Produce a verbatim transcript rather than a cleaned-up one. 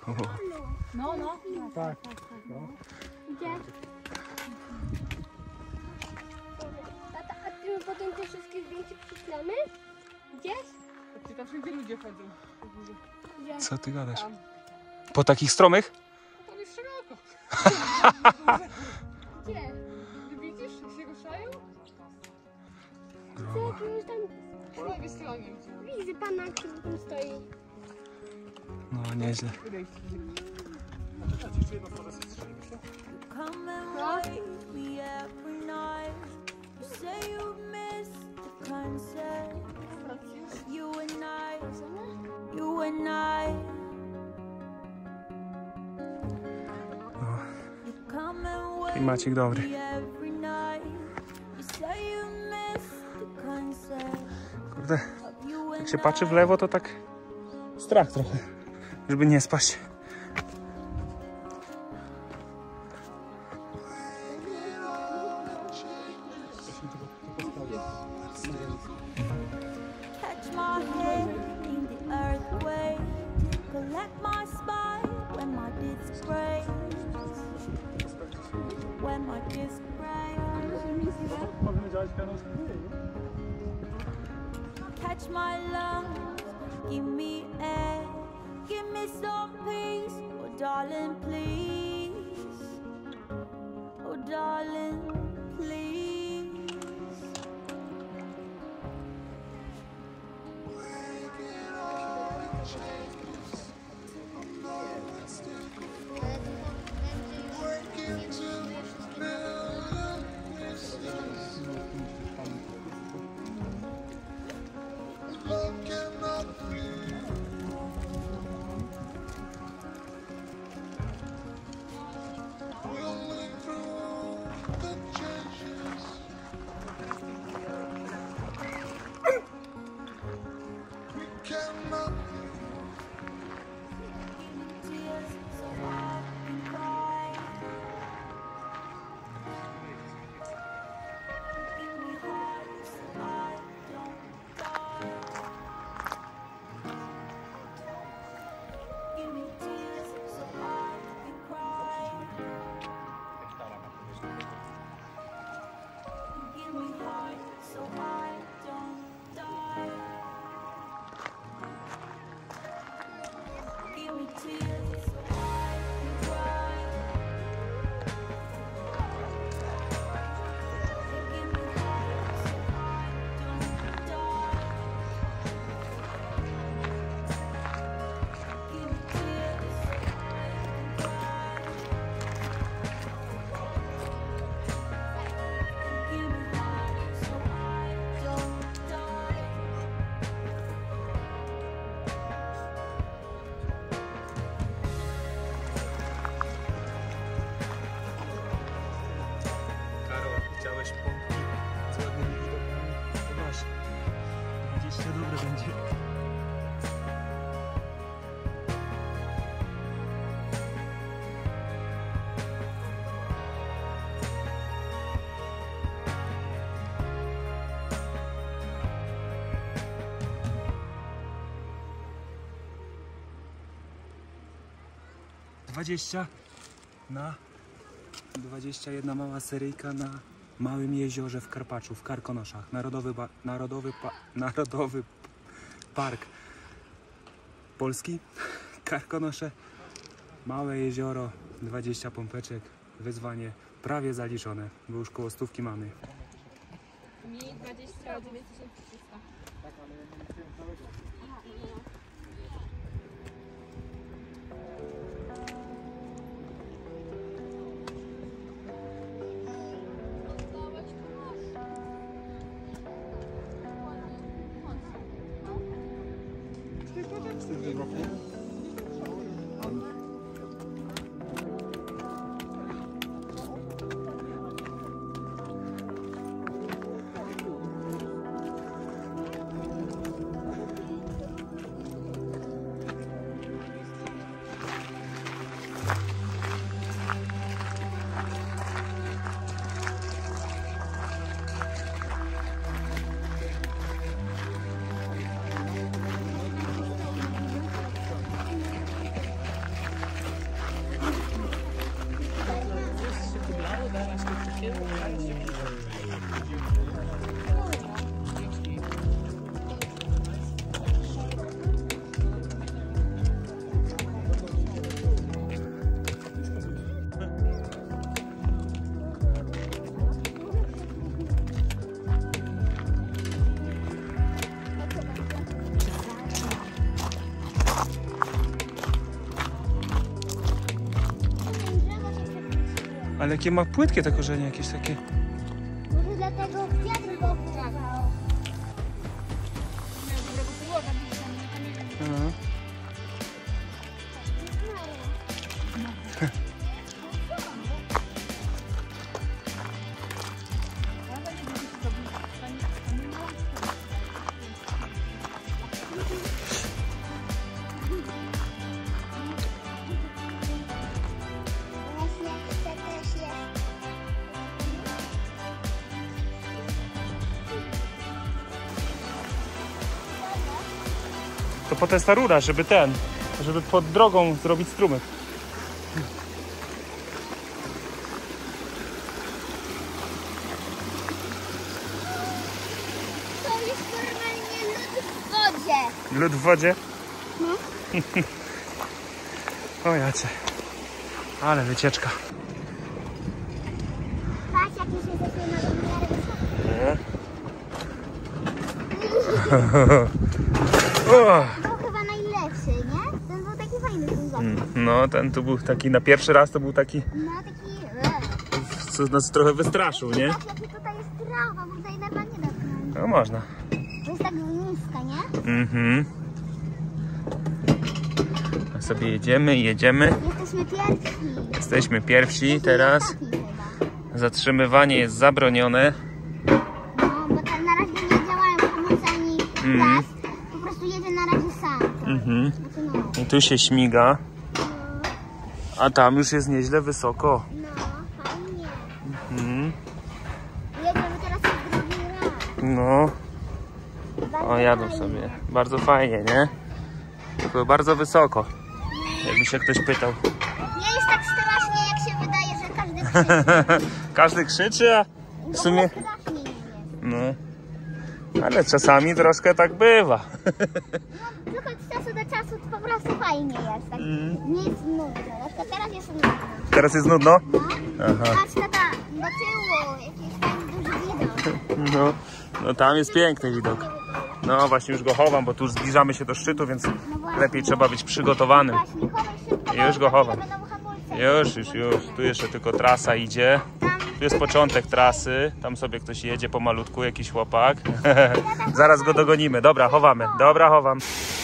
No, no. Tak. No. Gdzie? Tata, a ty potem te wszystkie zdjęcia przyślemy? Gdzieś? Czy tam wszędzie ludzie chodzą? Gdzie? Co ty gadasz? Tam. Po takich stromych? No tam jest szeroko. Gdzie? Ty widzisz, jak się ruszają? Co, tu już tam... Po lewej stronie. Widzę pana, który tam stoi. No nieźle. Come and wake me every night. You say you missed the concert. You and I, you and I. You come and wake Klimacik dobry. me every night. You say you missed the concert. Kurde, Of you jak and się patrzy w lewo, to tak strach trochę, żeby nie spaść. Catch my head in the earthquake. Collect my spine when my disc breaks. When my disc breaks. Catch my lungs, give me air, give me some peace, oh darling, please, oh darling, please. Tears so I can cry. Give me heart so I don't die. Give me tears so I can cry. Give me heart so I don't die. Give me tears so I can cry. Give me heart so I don't die. Give me tears so I can cry. Give me heart so I don't die. Karol, chciałeś pompki z ładnymi widokami? To masz. dwadzieścia dobre będzie. Dwadzieścia na dwadzieścia jedna mała seryjka na małym jeziorze w Karpaczu, w Karkonoszach. Narodowy, ba narodowy, pa narodowy Park Polski, Karkonosze, małe jezioro, dwadzieścia pompeczek, wyzwanie prawie zaliczone, bo już koło stówki mamy. Mi dwadzieścia dziewięć tysięcy trzysta. Ale jakie ma płytkie te korzenie, jakieś takie. Może dlatego wiatr go wyrwał. No. Właśnie chcę też jest. To potem jest ta rura, żeby ten, żeby pod drogą zrobić strumyk. To jest normalnie lód w wodzie. Lód w wodzie? No. O jacie. Ale wycieczka. Patrz, jak już jesteśmy na domiarę O! To chyba najlepszy, nie? Ten był taki fajny, ten zapach. No, ten tu był taki, na pierwszy raz to był taki, No taki... co nas trochę wystraszył, nie? Patrz, jaki tutaj jest trawa, bo tutaj nawet nie dotknąć. No można. To jest tak niska, nie? Mhm. A sobie jedziemy, jedziemy. Jesteśmy pierwsi. Jesteśmy pierwsi teraz. Ostatni chyba. Zatrzymywanie jest zabronione. No, bo tam na razie nie działają hamulce ani Mhm. gaz. Po prostu jedzie na razie sam. Mhm. Znaczy no. I tu się śmiga, No, a tam już jest nieźle wysoko. no, fajnie. Mhm. Jedziemy teraz już drugi raz. No, Bardzo o jadą fajnie. sobie. Bardzo fajnie, nie? Tylko bardzo wysoko. Jakby się ktoś pytał. Nie jest tak strasznie, jak się wydaje, że każdy krzyczy. Każdy krzyczy, a w sumie... Strasznie nie jest. No, ale czasami troszkę tak bywa. No, tylko od czasu do czasu to po prostu fajnie jest. Tak, Mm. nie jest nudno. Na przykład teraz jest nudno. Teraz jest nudno? No. Aha. Patrz tata, do tyłu, jakiś fajny duży widok. No, no tam jest piękny widok. No właśnie już go chowam, bo tu już zbliżamy się do szczytu, więc lepiej trzeba być przygotowanym. Właśnie, chowaj szybko, Już bo go za chowam. chwilę będą hamulce. Już, już, już. Tu jeszcze tylko trasa idzie. Tu jest początek trasy. Tam sobie ktoś jedzie pomalutku, jakiś chłopak. Zaraz go dogonimy. Dobra, chowamy. Dobra, chowam.